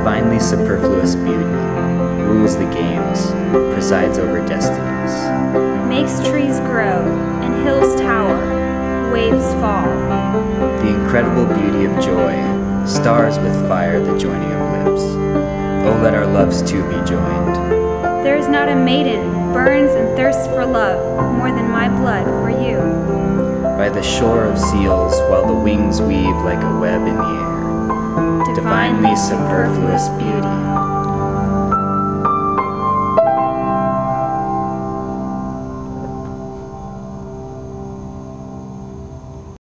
Divinely superfluous beauty, rules the games, presides over destinies. Makes trees grow and hills tower, waves fall. The incredible beauty of joy, stars with fire the joining of lips. Oh, let our loves too be joined. There is not a maiden burns and thirsts for love more than my blood for you. By the shore of seals, while the wings weave like a web in the air. Divinely superfluous beauty,